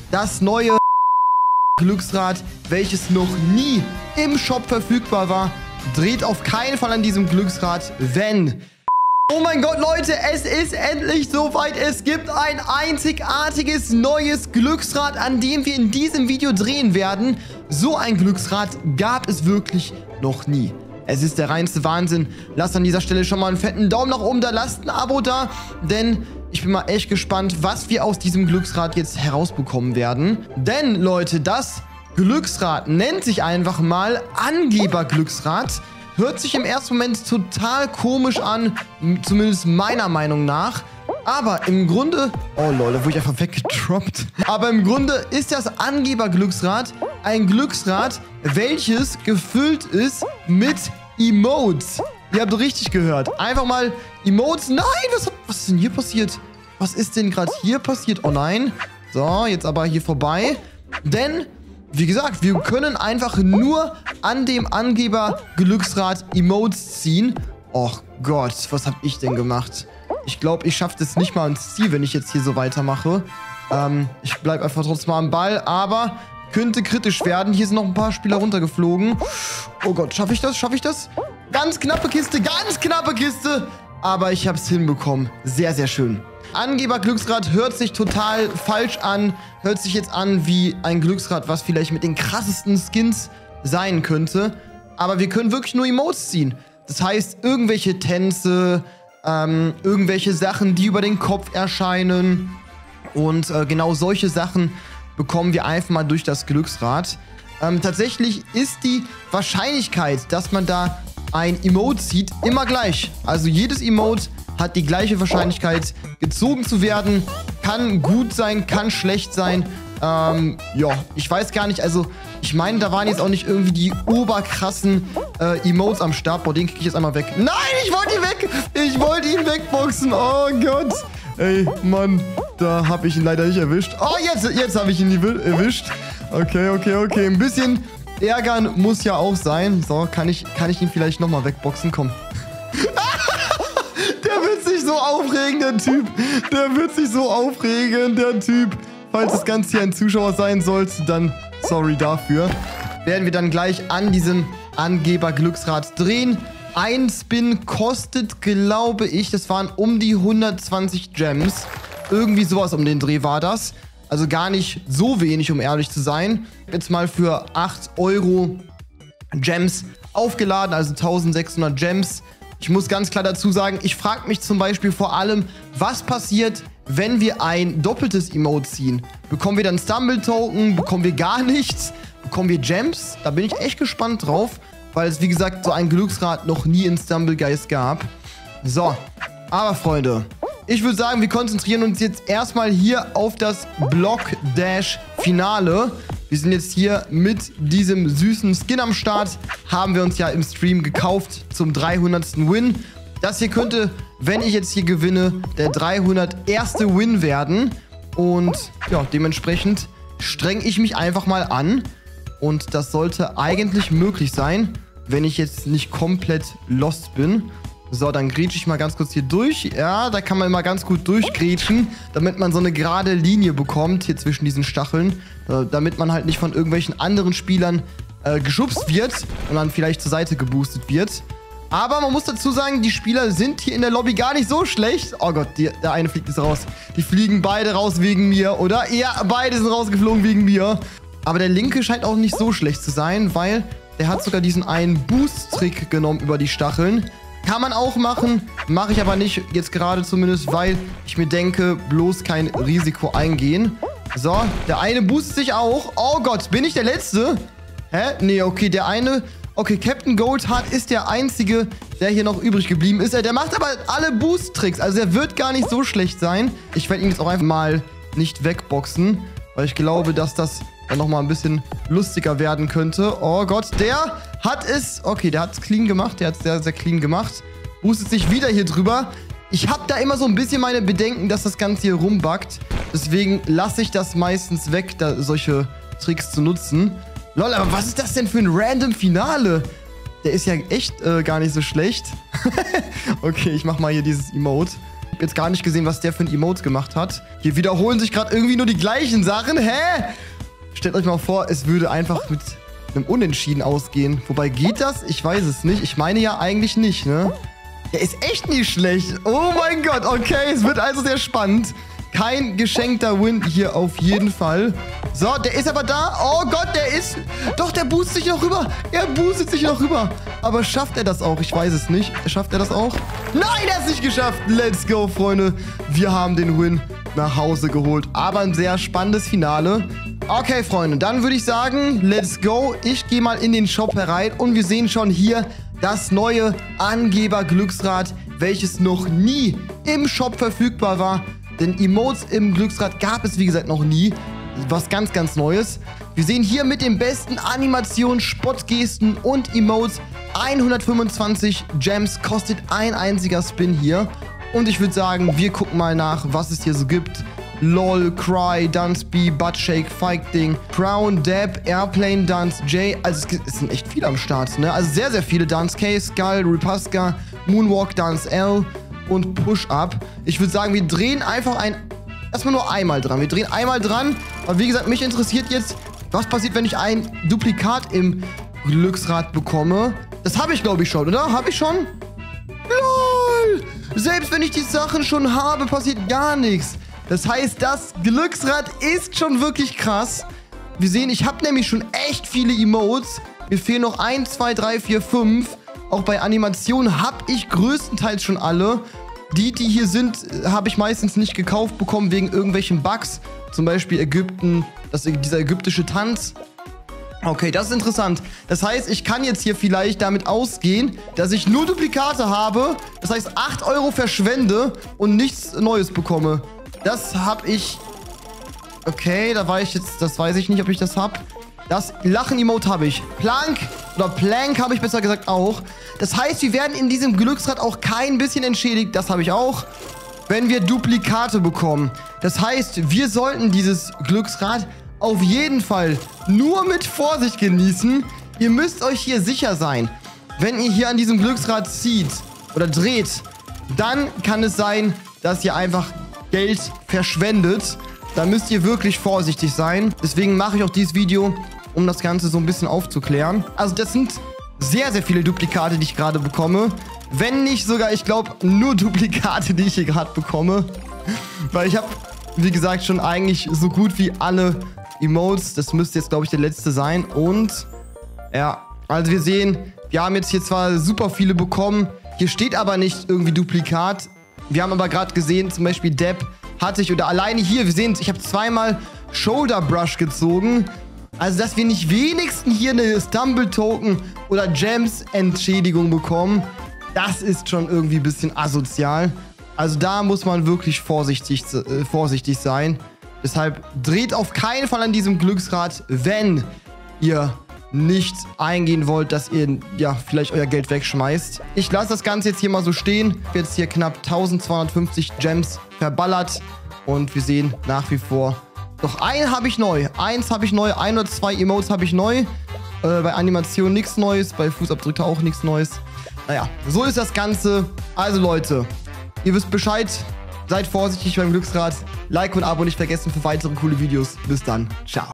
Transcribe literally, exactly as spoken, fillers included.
das neue Glücksrad, welches noch nie im Shop verfügbar war. Dreht auf keinen Fall an diesem Glücksrad, wenn... Oh mein Gott, Leute, es ist endlich soweit. Es gibt ein einzigartiges neues Glücksrad, an dem wir in diesem Video drehen werden. So ein Glücksrad gab es wirklich noch nie. Es ist der reinste Wahnsinn. Lasst an dieser Stelle schon mal einen fetten Daumen nach oben da, lasst ein Abo da, denn ich bin mal echt gespannt, was wir aus diesem Glücksrad jetzt herausbekommen werden. Denn, Leute, das Glücksrad nennt sich einfach mal Angeber-Glücksrad. Hört sich im ersten Moment total komisch an, zumindest meiner Meinung nach. Aber im Grunde... Oh lol, da wurde ich einfach weggedroppt. Aber im Grunde ist das Angeber-Glücksrad ein Glücksrad, welches gefüllt ist mit Emotes. Ihr habt richtig gehört. Einfach mal Emotes. Nein, was, was ist denn hier passiert? Was ist denn gerade hier passiert? Oh nein. So, jetzt aber hier vorbei. Denn... Wie gesagt, wir können einfach nur an dem Angeber-Glücksrad Emotes ziehen. Och Gott, was habe ich denn gemacht? Ich glaube, ich schaffe das nicht mal ins Ziel, wenn ich jetzt hier so weitermache. Ähm, ich bleibe einfach trotzdem mal am Ball, aber könnte kritisch werden. Hier sind noch ein paar Spieler runtergeflogen. Oh Gott, schaffe ich das? Schaffe ich das? Ganz knappe Kiste, ganz knappe Kiste. Aber ich habe es hinbekommen. Sehr, sehr schön. Angeber-Glücksrad hört sich total falsch an. Hört sich jetzt an wie ein Glücksrad, was vielleicht mit den krassesten Skins sein könnte. Aber wir können wirklich nur Emotes ziehen. Das heißt, irgendwelche Tänze, ähm, irgendwelche Sachen, die über den Kopf erscheinen. Und äh, genau solche Sachen bekommen wir einfach mal durch das Glücksrad. Ähm, tatsächlich ist die Wahrscheinlichkeit, dass man da ein Emote zieht, immer gleich. Also jedes Emote hat die gleiche Wahrscheinlichkeit, gezogen zu werden. Kann gut sein, kann schlecht sein. Ähm, ja, ich weiß gar nicht. Also, ich meine, da waren jetzt auch nicht irgendwie die oberkrassen äh, Emotes am Start. Boah, den kriege ich jetzt einmal weg. Nein, ich wollte ihn weg. Ich wollte ihn wegboxen. Oh Gott. Ey, Mann, da habe ich ihn leider nicht erwischt. Oh, jetzt, jetzt habe ich ihn erwischt. Okay, okay, okay. Ein bisschen ärgern muss ja auch sein. So, kann ich, kann ich ihn vielleicht nochmal wegboxen? Komm. Der wird sich so aufregen, der Typ. Der wird sich so aufregen, der Typ. Falls das Ganze hier ein Zuschauer sein sollte, dann sorry dafür. Werden wir dann gleich an diesem Angeber-Glücksrad drehen. Ein Spin kostet, glaube ich, das waren um die hundertzwanzig Gems. Irgendwie sowas um den Dreh war das. Also gar nicht so wenig, um ehrlich zu sein. Jetzt mal für acht Euro Gems aufgeladen, also eintausendsechshundert Gems. Ich muss ganz klar dazu sagen, ich frage mich zum Beispiel vor allem, was passiert, wenn wir ein doppeltes Emote ziehen? Bekommen wir dann Stumble-Token? Bekommen wir gar nichts? Bekommen wir Gems? Da bin ich echt gespannt drauf, weil es, wie gesagt, so ein Glücksrad noch nie in Stumblegeist gab. So, aber Freunde, ich würde sagen, wir konzentrieren uns jetzt erstmal hier auf das Block Dash Finale. Wir sind jetzt hier mit diesem süßen Skin am Start. Haben wir uns ja im Stream gekauft zum dreihundertsten Win. Das hier könnte, wenn ich jetzt hier gewinne, der dreihunderterste Win werden. Und ja, dementsprechend strenge ich mich einfach mal an. Und das sollte eigentlich möglich sein, wenn ich jetzt nicht komplett lost bin. So, dann grätsche ich mal ganz kurz hier durch. Ja, da kann man mal ganz gut durchgrätschen, damit man so eine gerade Linie bekommt hier zwischen diesen Stacheln. Äh, damit man halt nicht von irgendwelchen anderen Spielern äh, geschubst wird und dann vielleicht zur Seite geboostet wird. Aber man muss dazu sagen, die Spieler sind hier in der Lobby gar nicht so schlecht. Oh Gott, die, der eine fliegt jetzt raus. Die fliegen beide raus wegen mir, oder? Ja, beide sind rausgeflogen wegen mir. Aber der linke scheint auch nicht so schlecht zu sein, weil der hat sogar diesen einen Boost-Trick genommen über die Stacheln. Kann man auch machen, mache ich aber nicht, jetzt gerade zumindest, weil ich mir denke, bloß kein Risiko eingehen. So, der eine boostet sich auch. Oh Gott, bin ich der Letzte? Hä? Nee, okay, der eine... Okay, Captain Goldheart ist der Einzige, der hier noch übrig geblieben ist. Der macht aber alle Boost-Tricks, also der wird gar nicht so schlecht sein. Ich werde ihn jetzt auch einfach mal nicht wegboxen, weil ich glaube, dass das dann nochmal ein bisschen lustiger werden könnte. Oh Gott, der hat es... Okay, der hat es clean gemacht. Der hat es sehr, sehr clean gemacht. Boostet sich wieder hier drüber. Ich habe da immer so ein bisschen meine Bedenken, dass das Ganze hier rumbuggt. Deswegen lasse ich das meistens weg, da solche Tricks zu nutzen. Lol, aber was ist das denn für ein random Finale? Der ist ja echt äh, gar nicht so schlecht. Okay, ich mach mal hier dieses Emote. habe jetzt gar nicht gesehen, was der für ein Emote gemacht hat. Hier wiederholen sich gerade irgendwie nur die gleichen Sachen. Hä? Stellt euch mal vor, es würde einfach mit einem Unentschieden ausgehen. Wobei, geht das? Ich weiß es nicht. Ich meine ja eigentlich nicht, ne? Der ist echt nicht schlecht. Oh mein Gott, okay, es wird also sehr spannend. Kein geschenkter Win hier auf jeden Fall. So, der ist aber da. Oh Gott, der ist... Doch, der boostet sich noch rüber. Er boostet sich noch rüber. Aber schafft er das auch? Ich weiß es nicht. Schafft er das auch? Nein, er hat es nicht geschafft. Let's go, Freunde. Wir haben den Win nach Hause geholt. Aber ein sehr spannendes Finale. Okay, Freunde, dann würde ich sagen, let's go. Ich gehe mal in den Shop herein und wir sehen schon hier das neue Angeber-Glücksrad, welches noch nie im Shop verfügbar war. Denn Emotes im Glücksrad gab es, wie gesagt, noch nie. Was ganz, ganz Neues. Wir sehen hier mit den besten Animationen, Spottgesten und Emotes hundertfünfundzwanzig Gems kostet ein einziger Spin hier. Und ich würde sagen, wir gucken mal nach, was es hier so gibt. LOL, Cry, Dunsby, Buttshake, Fighting, Crown, Dab, Airplane, Dance, J. Also es, es sind echt viele am Start, ne? Also sehr, sehr viele. Dance K, Skull, Repusca, Moonwalk, Dance L und Push-Up. Ich würde sagen, wir drehen einfach ein... Erstmal nur einmal dran. Wir drehen einmal dran. Aber wie gesagt, mich interessiert jetzt, was passiert, wenn ich ein Duplikat im Glücksrad bekomme. Das habe ich, glaube ich, schon, oder? Habe ich schon? LOL! Selbst wenn ich die Sachen schon habe, passiert gar nichts. Das heißt, das Glücksrad ist schon wirklich krass. Wir sehen, ich habe nämlich schon echt viele Emotes. Mir fehlen noch eins, zwei, drei, vier, fünf. Auch bei Animationen habe ich größtenteils schon alle. Die, die hier sind, habe ich meistens nicht gekauft bekommen wegen irgendwelchen Bugs. Zum Beispiel Ägypten, das, dieser ägyptische Tanz. Okay, das ist interessant. Das heißt, ich kann jetzt hier vielleicht damit ausgehen, dass ich nur Duplikate habe. Das heißt, acht Euro verschwende und nichts Neues bekomme. Das habe ich... Okay, da war ich jetzt... Das weiß ich nicht, ob ich das habe. Das Lachen-Emote habe ich. Plank oder Plank habe ich besser gesagt auch. Das heißt, wir werden in diesem Glücksrad auch kein bisschen entschädigt. Das habe ich auch. Wenn wir Duplikate bekommen. Das heißt, wir sollten dieses Glücksrad auf jeden Fall nur mit Vorsicht genießen. Ihr müsst euch hier sicher sein, wenn ihr hier an diesem Glücksrad zieht oder dreht, dann kann es sein, dass ihr einfach Geld verschwendet. Da müsst ihr wirklich vorsichtig sein. Deswegen mache ich auch dieses Video, um das Ganze so ein bisschen aufzuklären. Also das sind sehr, sehr viele Duplikate, die ich gerade bekomme. Wenn nicht sogar, ich glaube, nur Duplikate, die ich hier gerade bekomme. Weil ich habe, wie gesagt, schon eigentlich so gut wie alle Emotes. Das müsste jetzt, glaube ich, der letzte sein. Und, ja, also wir sehen, wir haben jetzt hier zwar super viele bekommen. Hier steht aber nicht irgendwie Duplikat. Wir haben aber gerade gesehen, zum Beispiel Dab hatte ich, oder alleine hier, wir sehen, ich habe zweimal Shoulder Brush gezogen. Also, dass wir nicht wenigstens hier eine Stumble-Token oder Gems-Entschädigung bekommen, das ist schon irgendwie ein bisschen asozial. Also, da muss man wirklich vorsichtig, äh, vorsichtig sein. Deshalb dreht auf keinen Fall an diesem Glücksrad, wenn ihr nicht eingehen wollt, dass ihr ja vielleicht euer Geld wegschmeißt. Ich lasse das Ganze jetzt hier mal so stehen. Jetzt hier knapp eintausendzweihundertfünfzig Gems verballert. Und wir sehen nach wie vor... Doch, einen habe ich neu. Eins habe ich neu. Ein oder zwei Emotes habe ich neu. Äh, bei Animation nichts Neues. Bei Fußabdrücke auch nichts Neues. Naja, so ist das Ganze. Also Leute, ihr wisst Bescheid. Seid vorsichtig beim Glücksrad. Like und Abo nicht vergessen für weitere coole Videos. Bis dann. Ciao.